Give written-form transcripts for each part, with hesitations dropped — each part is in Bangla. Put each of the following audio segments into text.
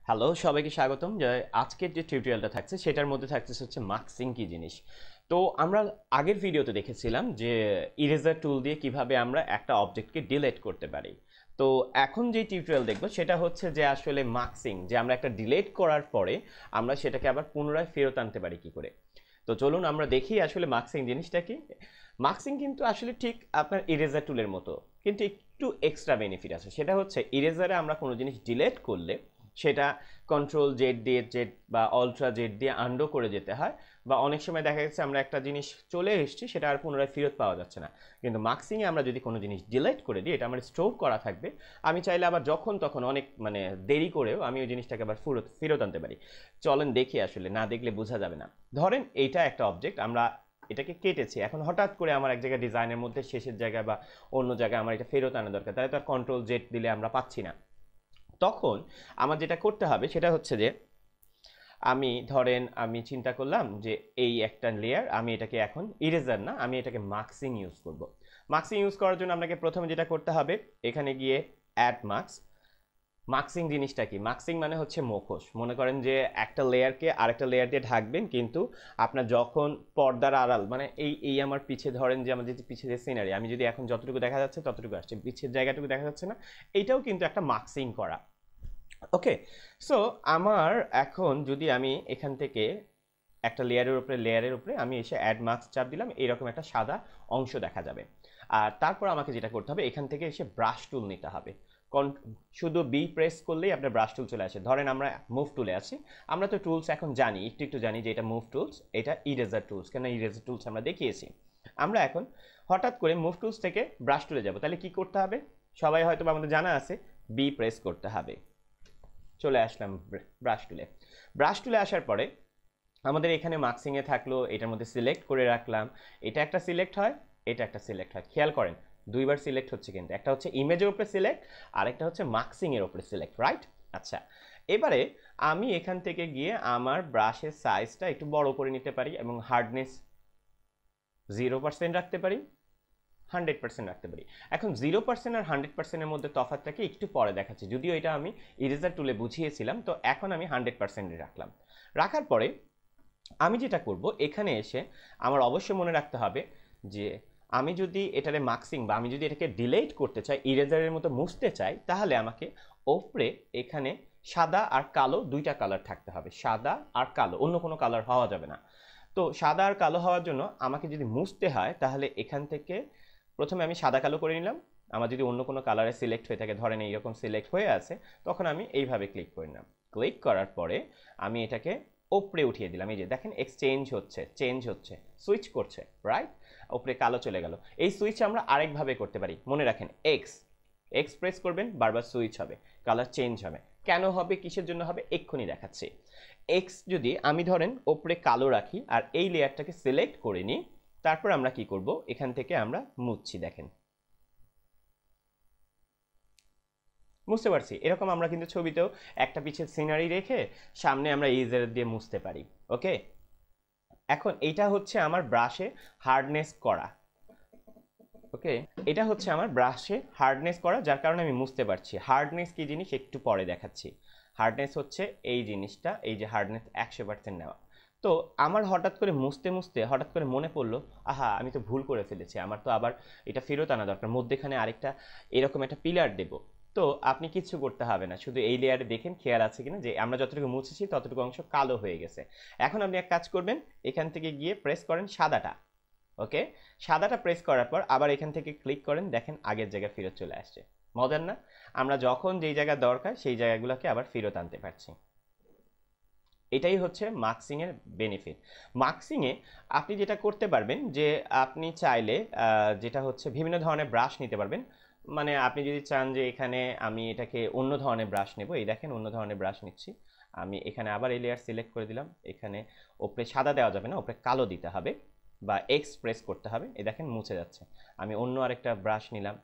হ্যালো সবাইকে স্বাগতম। যে আজকের যে টিউটোরিয়ালটা থাকছে সেটার মধ্যে থাকছে হচ্ছে মাস্কিং কি জিনিস। তো আমরা আগের ভিডিওতে দেখেছিলাম যে ইরেজার টুল দিয়ে কিভাবে আমরা একটা অবজেক্টকে ডিলিট করতে পারি। তো এখন যে টিউটোরিয়াল দেখব সেটা হচ্ছে যে আসলে মাস্কিং, যে আমরা একটা ডিলিট করার পরে আমরা সেটাকে আবার পুনরায় ফেরত আনতে পারি কি করে। তো চলুন আমরা দেখি আসলে মাস্কিং জিনিসটা কি। মাস্কিং কিন্তু আসলে ঠিক আপনার ইরেজার টুলের মতো, কিন্তু একটু এক্সট্রা বেনিফিট আছে। সেটা হচ্ছে ইরেজারে আমরা কোনো জিনিস ডিলিট করলে সেটা কন্ট্রোল জেড দিয়ে জেড বা অল্ট্রা জেড দিয়ে আন্ডো করে যেতে হয়, বা অনেক সময় দেখা যাচ্ছে আমরা একটা জিনিস চলে এসেছি সেটা আর পুনরায় ফেরত পাওয়া যাচ্ছে না। কিন্তু মাস্কিংয়ে আমরা যদি কোনো জিনিস ডিলিট করে দিই, এটা আমার স্টোর করা থাকবে, আমি চাইলে আবার যখন তখন অনেক দেরি করেও আমি ওই জিনিসটাকে আবার ফেরত আনতে পারি। চলেন দেখি, আসলে না দেখলে বোঝা যাবে না। ধরেন এইটা একটা অবজেক্ট, আমরা এটাকে কেটেছি, এখন হঠাৎ করে আমার এক জায়গায় ডিজাইনের মধ্যে শেষের জায়গায় বা অন্য জায়গায় আমার এটা ফেরত আনা দরকার, তাহলে তো আর কন্ট্রোল জেড দিলে আমরা পাচ্ছি না। তখন আমার যেটা করতে হবে সেটা হচ্ছে যে আমি চিন্তা করলাম যে এই একটা লেয়ার, আমি এটাকে এখন ইরেজার না, আমি এটাকে মাস্কিং ইউজ করব। মাস্কিং ইউজ করার জন্য আপনাকে প্রথমে যেটা করতে হবে, এখানে গিয়ে অ্যাড মাস্ক। মাস্কিং জিনিসটা কি? মাস্কিং মানে হচ্ছে মুখোশ। মনে করেন যে একটা লেয়ারকে আরেকটা লেয়ার দিয়ে ঢাকবেন, কিন্তু আপনার যখন পর্দার আড়াল, মানে এই এই আমার পিছে ধরেন যে আমাদের পিছে যে সিনারি, আমি যদি এখন যতটুকু দেখা যাচ্ছে ততটুকু আসছে, পিছের জায়গাটুকু দেখা যাচ্ছে না, এইটাও কিন্তু একটা মাস্কিং করা। ওকে, সো আমার এখন যদি আমি এখান থেকে একটা লেয়ারের উপরে আমি এসে অ্যাড মাস্ক চাপ দিলাম, এরকম একটা সাদা অংশ দেখা যাবে। আর তারপর আমাকে যেটা করতে হবে, এখান থেকে এসে ব্রাশ টুল নিতে হবে। শুধু বি প্রেস করলেই আপনার ব্রাশ টুল চলে আসে। ধরেন আমরা মুভ টুলে আছি, আমরা তো টুলস এখন জানি, একটু জানি যে এটা মুভ টুলস, এটা ইরেজার টুলস, কেন ইরেজার টুলস আমরা দেখিয়েছি। আমরা এখন হঠাৎ করে মুভ টুলস থেকে ব্রাশ টুলে যাব, তাহলে কি করতে হবে? সবাই হয়তো আমাদের জানা আছে, বি প্রেস করতে হবে। চলে আসলাম ব্রাশ টুলে। ব্রাশ টুলে আসার পরে আমাদের এখানে মাস্কিংয়ে থাকলো, এটার মধ্যে সিলেক্ট করে রাখলাম, এটা একটা সিলেক্ট হয়, এটা একটা সিলেক্ট হয়। খেয়াল করেন দুইবার সিলেক্ট হচ্ছে, কিন্তু একটা হচ্ছে ইমেজের উপরে সিলেক্ট, আর একটা হচ্ছে মাস্কিংয়ের উপরে সিলেক্ট, রাইট? আচ্ছা, এবারে আমি এখান থেকে গিয়ে আমার ব্রাশের সাইজটা একটু বড় করে নিতে পারি এবং হার্ডনেস 0% রাখতে পারি, 100% রাখতে পারি। এখন 0% আর 100%-এর মধ্যে তফাৎটাকে একটু পরে দেখাচ্ছি, যদিও এটা আমি ইরেজার টুলে বুঝিয়েছিলাম। তো এখন আমি 100% রাখলাম। রাখার পরে আমি যেটা করব, এখানে এসে আমার অবশ্যই মনে রাখতে হবে যে আমি যদি এটারে মাস্কিং বা আমি যদি এটাকে ডিলিট করতে চাই, ইরেজারের মতো মুছতে চাই, তাহলে আমাকে ওপরে এখানে সাদা আর কালো দুইটা কালার থাকতে হবে। সাদা আর কালো, অন্য কোনো কালার হওয়া যাবে না। তো সাদা আর কালো হওয়ার জন্য আমাকে যদি মুছতে হয়, তাহলে এখান থেকে প্রথমে আমি সাদা কালো করে নিলাম। আমার যদি অন্য কোনো কালারে সিলেক্ট হয়ে থাকে, ধরেন এইরকম সিলেক্ট হয়ে আছে, তখন আমি এইভাবে ক্লিক করে নিলাম। ক্লিক করার পরে আমি এটাকে ওপরে উঠিয়ে দিলাম। এই যে দেখেন এক্সচেঞ্জ হচ্ছে, চেঞ্জ হচ্ছে, সুইচ করছে, রাইট? ওপরে কালো চলে গেল। এই সুইচ আমরা আরেকভাবে করতে পারি, মনে রাখেন এক্স প্রেস করবেন, বারবার সুইচ হবে, কালার চেঞ্জ হবে। কেন হবে, কিসের জন্য হবে, এক্ষুনি দেখাচ্ছি। এক্স যদি আমি ধরেন ওপরে কালো রাখি আর এই লেয়ারটাকে সিলেক্ট করে নিই, তারপর আমরা কি করব, এখান থেকে আমরা মুছছি, দেখেন বুঝতে পারছি। এরকম আমরা কিন্তু ছবিতেও একটা পিছে সিনারি রেখে সামনে আমরা ইরেজার দিয়ে মুছতে পারি। ওকে, এখন এটা হচ্ছে আমার ব্রাশে হার্ডনেস করা। ওকে, এটা হচ্ছে আমার ব্রাশে হার্ডনেস করা, যার কারণে আমি মুছতে পারছি। হার্ডনেস কি জিনিস একটু পরে দেখাচ্ছি। হার্ডনেস হচ্ছে এই জিনিসটা, এই যে হার্ডনেস 100% নেওয়া। তো আমার হঠাৎ করে মুছতে মুছতে হঠাৎ করে মনে পড়লো, আহা আমি তো ভুল করে ফেলেছি, আমার তো আবার এটা ফেরত আনা দরকার, মধ্যেখানে আরেকটা এরকম একটা পিলার দেব। তো আপনি কিচ্ছু করতে হবে না, শুধু এই লেয়ারে দেখেন খেয়াল আছে কিনা যে আমরা যতটুকু মুছেছি ততটুকু অংশ কালো হয়ে গেছে। এখন আপনি এক কাজ করবেন, এখান থেকে গিয়ে প্রেস করেন সাদাটা। ওকে, সাদাটা প্রেস করার পর আবার এখান থেকে ক্লিক করেন, দেখেন আগের জায়গায় ফেরত চলে আসছে। মজার না? আমরা যখন যেই জায়গা দরকার সেই জায়গাগুলোকে আবার ফেরত আনতে পারছি। এটাই হচ্ছে মাস্কিং এর বেনিফিট। মাস্কিং এ আপনি যেটা করতে পারবেন যে আপনি চাইলে যেটা হচ্ছে বিভিন্ন ধরনের ব্রাশ নিতে পারবেন। মানে আপনি যদি চান যে এখানে আমি এটাকে অন্য ধরনের ব্রাশ নেব, এই দেখেন অন্য ধরনের ব্রাশ নিচ্ছি। আমি এখানে আবার এই লেয়ার সিলেক্ট করে দিলাম, এখানে ওপরে সাদা দেওয়া যাবে না, ওপরে কালো দিতে হবে বা এক্স প্রেস করতে হবে। এই দেখেন মুছে যাচ্ছে। আমি অন্য আরেকটা ব্রাশ নিলাম,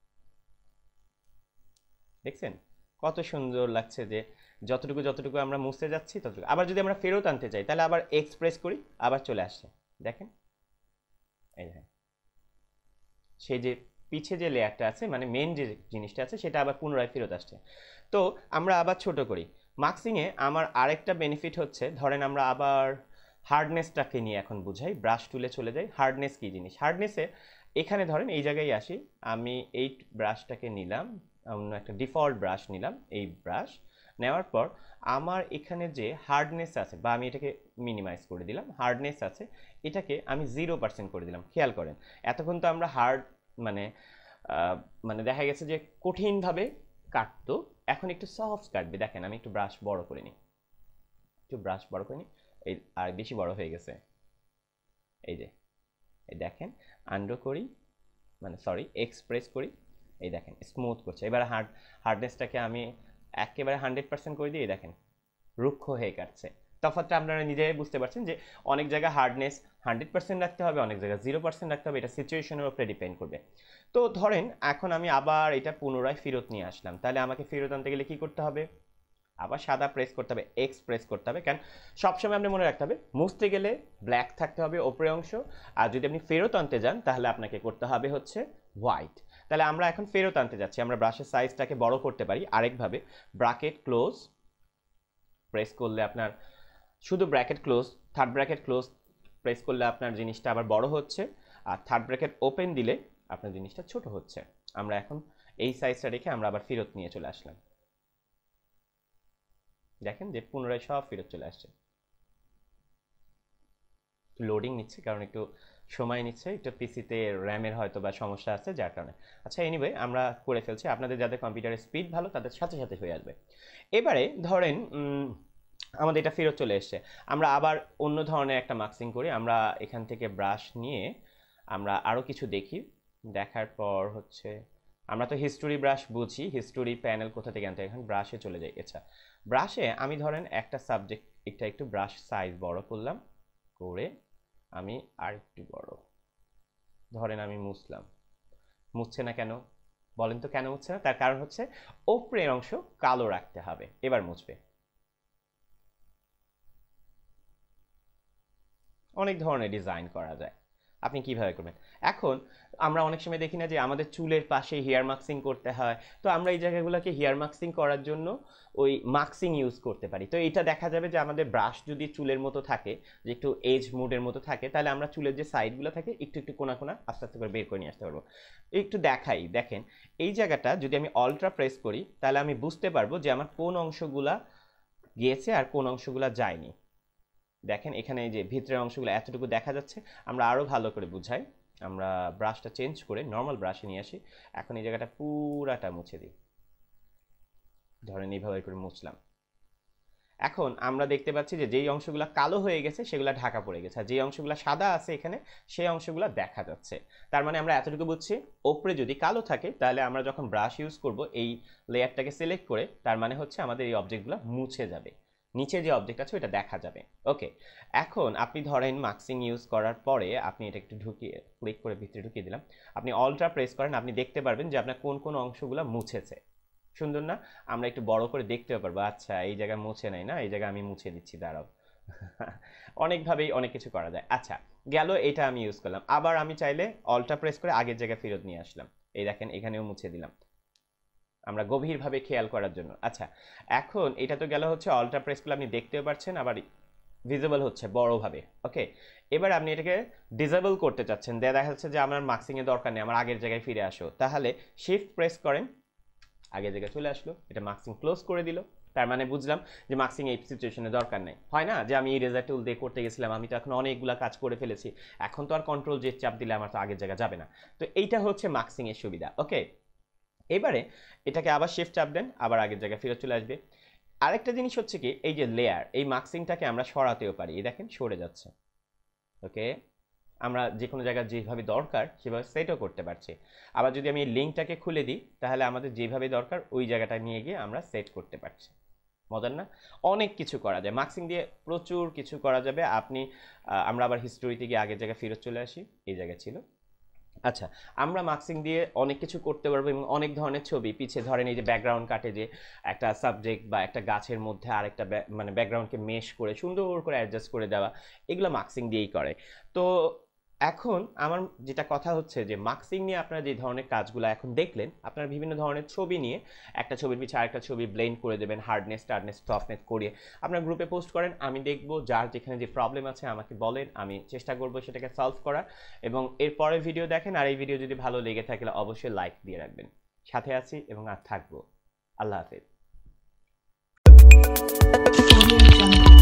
দেখছেন কত সুন্দর লাগছে যে যতটুকু যতটুকু আমরা মুছতে যাচ্ছি ততটুকু। আবার যদি আমরা ফেরত আনতে চাই, তাহলে আবার এক্সপ্রেস করি, আবার চলে আসছে, দেখেন। এই দেখেন সেই যে পিছে যে লেয়ারটা আছে, মানে মেন যে জিনিসটা আছে, সেটা আবার পুনরায় ফেরত আসছে। তো আমরা আবার ছোট করি, মার্কসিংয়ে আমার আরেকটা বেনিফিট হচ্ছে, ধরেন আমরা আবার হার্ডনেসটাকে নিয়ে এখন বুঝাই, ব্রাশ টুলে চলে যাই। হার্ডনেস কি জিনিস? হার্ডনেসে এখানে ধরেন এই জায়গায় আসি, আমি এই ব্রাশটাকে নিলাম, অন্য একটা ডিফল্ট ব্রাশ নিলাম, এই ব্রাশ নেওয়ার পর আমার এখানে যে হার্ডনেস আছে, বা আমি এটাকে মিনিমাইজ করে দিলাম, হার্ডনেস আছে এটাকে আমি 0% করে দিলাম। খেয়াল করেন এতক্ষণ তো আমরা মানে মানে দেখা গেছে যে কঠিনভাবে কাটতো, এখন একটু সফট কাটবে। দেখেন আমি একটু ব্রাশ বড় করে নিই, একটু ব্রাশ বড় করে নিই, এই আর বেশি বড় হয়ে গেছে, এই যে এই দেখেন, আন্ডো করি, মানে সরি এক্সপ্রেস করি, এই দেখেন স্মুথ করছে। এবার হার্ডনেসটাকে আমি একেবারে 100% করে দিয়ে দেখেন রুক্ষ হয়ে কাটছে। তফাৎটা আপনারা নিজেরাই বুঝতে পারছেন যে অনেক জায়গায় হার্ডনেস 100% রাখতে হবে, অনেক জায়গায় 0% রাখতে হবে, এটা সিচুয়েশনের উপরে ডিপেন্ড করবে। তো ধরেন এখন আমি আবার এটা পুনরায় ফেরত নিয়ে আসলাম, তাহলে আমাকে ফেরত আনতে গেলে কি করতে হবে? আবার সাদা প্রেস করতে হবে, এক্স প্রেস করতে হবে। কারণ সবসময় আপনি মনে রাখতে হবে মুছতে গেলে ব্ল্যাক থাকতে হবে ওপরের অংশ, আর যদি আপনি ফেরত আনতে যান তাহলে আপনাকে করতে হবে হচ্ছে হোয়াইট। তাহলে আমরা এখন ফেরত আনতে যাচ্ছি, আমরা ব্রাশের সাইজটাকে বড় করতে পারি আরেকভাবে, ব্র্যাকেট ক্লোজ প্রেস করলে আপনার শুধু bracket close, third bracket close press করলে আপনার জিনিসটা আবার বড় হচ্ছে, আর থার্ড ব্র্যাকেট ওপেন দিলে আপনার জিনিসটা ছোট হচ্ছে। আমরা এখন এই সাইজটা রেখে আমরা আবার ফেরত নিয়ে চলে আসলাম, দেখেন যে পুনরায় সব ফেরত চলে আসছে। লোডিং নিচ্ছে কারণ একটু সময় নিচ্ছে, একটু পিসিতে র্যামের হয়তো বা সমস্যা আছে যার কারণে। আচ্ছা এনিওয়ে আমরা করে ফেলছি, আপনাদের যাদের কম্পিউটারের স্পিড ভালো তাদের সাথে সাথে হয়ে আসবে। এবারে ধরেন আমাদের এটা ফেরত চলে এসছে, আমরা আবার অন্য ধরনের একটা মার্কসিং করি। আমরা এখান থেকে ব্রাশ নিয়ে আমরা আরও কিছু দেখি, দেখার পর হচ্ছে আমরা তো হিস্টোরি ব্রাশ বুঝি, হিস্টোরি প্যানেল কোথা থেকে আনতে, এখন ব্রাশে চলে যাই। আচ্ছা ব্রাশে আমি ধরেন একটা সাবজেক্ট একটু ব্রাশ সাইজ বড় করলাম, করে আমি আর একটু বড়, ধরেন আমি মুছলাম, মুছছে না কেন বলেন তো? কেন মুছছে না? তার কারণ হচ্ছে ওপরের অংশ কালো রাখতে হবে। এবার মুছবে। অনেক ধরনের ডিজাইন করা যায়, আপনি কিভাবে করবেন? এখন আমরা অনেক সময় দেখি না যে আমাদের চুলের পাশে হেয়ার মার্কসিং করতে হয়, তো আমরা এই জায়গাগুলোকে হেয়ার মার্কসিং করার জন্য ওই মার্কসিং ইউজ করতে পারি। তো এটা দেখা যাবে যে আমাদের ব্রাশ যদি চুলের মতো থাকে, যে একটু এজ মুডের মতো থাকে, তাহলে আমরা চুলের যে সাইডগুলো থাকে একটু একটু কোনা কোনা আস্তে আস্তে করে বের করে নিয়ে আসতে পারবো। একটু দেখাই, দেখেন এই জায়গাটা যদি আমি অল্ট্রা প্রেস করি তাহলে আমি বুঝতে পারবো যে আমার কোন অংশগুলা গিয়েছে আর কোন অংশগুলা যায়নি। দেখেন এখানে এই যে ভিতরের অংশগুলো এতটুকু দেখা যাচ্ছে। আমরা আরো ভালো করে বুঝাই, আমরা ব্রাশটা চেঞ্জ করে নর্মাল ব্রাশে নিয়ে আসি, এখন এই জায়গাটা পুরাটা মুছে দিই, ধরেন এইভাবে করে মুছলাম। এখন আমরা দেখতে পাচ্ছি যে যেই অংশগুলো কালো হয়ে গেছে সেগুলো ঢাকা পড়ে গেছে, আর যেই অংশগুলো সাদা আছে এখানে সেই অংশগুলো দেখা যাচ্ছে। তার মানে আমরা এতটুকু বুঝছি, ওপরে যদি কালো থাকে তাহলে আমরা যখন ব্রাশ ইউজ করব এই লেয়ারটাকে সিলেক্ট করে, তার মানে হচ্ছে আমাদের এই অবজেক্টগুলো মুছে যাবে, নিচে যে অবজেক্ট আছে ওটা দেখা যাবে। ওকে, এখন আপনি ধরেন মার্কসিং ইউজ করার পরে আপনি এটা একটু ঢুকিয়ে ক্লিক করে ভিতরে ঢুকিয়ে দিলাম, আপনি অল্ট্রা প্রেস করেন, আপনি দেখতে পারবেন যে আপনার কোন কোন অংশগুলো মুছেছে। সুন্দর না? আমরা একটু বড় করে দেখতেও পারবো, আচ্ছা এই জায়গায় মুছে নাই না, এই জায়গায় আমি মুছে দিচ্ছি, দাঁড়াও। অনেকভাবেই অনেক কিছু করা যায়। আচ্ছা গেল, এটা আমি ইউজ করলাম। আবার আমি চাইলে অল্ট্রা প্রেস করে আগের জায়গায় ফেরত নিয়ে আসলাম, এই দেখেন এখানেও মুছে দিলাম, আমরা গভীরভাবে খেয়াল করার জন্য। আচ্ছা এখন এটা তো গেল হচ্ছে অল্ট্রা প্রেস করলে আপনি দেখতেও পাচ্ছেন, আবার ভিজিবল হচ্ছে বড়ভাবে। ওকে, এবার আপনি এটাকে ডিসেবল করতে চাচ্ছেন, দেখা যাচ্ছে যে আমার মার্কসিং এর দরকার নেই, আমার আগের জায়গায় ফিরে আসো, তাহলে শিফট প্রেস করেন, আগের জায়গায় চলে আসলো, এটা মার্কসিং ক্লোজ করে দিল। তার মানে বুঝলাম যে মার্কসিং এই সিচুয়েশনে দরকার নেই। হয় না যে আমি ইরেজার টুল দিয়ে করতে গেছিলাম, আমি তো এখন অনেকগুলা কাজ করে ফেলেছি, এখন তো আর কন্ট্রোল জেড চাপ দিলে আমার তো আগের জায়গা যাবে না। তো এইটা হচ্ছে মার্কসিং এর সুবিধা। ওকে, এবারে এটাকে আবার শিফট চাপ দেন, আবার আগের জায়গায় ফেরত চলে আসবে। আরেকটা জিনিস হচ্ছে কি, এই যে লেয়ার, এই মার্কসিংটাকে আমরা সরাতেও পারি, এই দেখেন সরে যাচ্ছে। ওকে, আমরা যে কোনো জায়গায় যেভাবে দরকার সেভাবে সেটও করতে পারছি। আবার যদি আমি এই লিঙ্কটাকে খুলে দিই তাহলে আমাদের যেভাবে দরকার ওই জায়গাটা নিয়ে গিয়ে আমরা সেট করতে পারছি। মজার না? অনেক কিছু করা যায় মার্কসিং দিয়ে, প্রচুর কিছু করা যাবে। আপনি আমরা আবার হিস্টোরিতে গিয়ে আগের জায়গায় ফেরত চলে আসি, এই জায়গায় ছিল। আচ্ছা, আমরা মার্কসিং দিয়ে অনেক কিছু করতে পারবো এবং অনেক ধরনের ছবি পিছে ধরেন এই যে ব্যাকগ্রাউন্ড কাটে, যে একটা সাবজেক্ট বা একটা গাছের মধ্যে আরেকটা মানে ব্যাকগ্রাউন্ডকে মেশ করে সুন্দর করে অ্যাডজাস্ট করে দেওয়া, এগুলো মার্কসিং দিয়েই করে। তো এখন আমার যেটা কথা হচ্ছে যে মার্কসিং নিয়ে আপনারা যে ধরনের কাজগুলো এখন দেখলেন, আপনারা বিভিন্ন ধরনের ছবি নিয়ে একটা ছবির পিছনে আরেকটা ছবি ব্লেন্ড করে দেবেন, হার্ডনেস টার্ডনেস সফটনেস করিয়ে আপনার গ্রুপে পোস্ট করেন। আমি দেখব যার যেখানে যে প্রবলেম আছে আমাকে বলেন, আমি চেষ্টা করব সেটাকে সলভ করার। এবং এর পরের ভিডিও দেখেন, আর এই ভিডিও যদি ভালো লেগে থাকে অবশ্যই লাইক দিয়ে রাখবেন। সাথে আছি এবং আর থাকবো। আল্লাহ হাফেজ।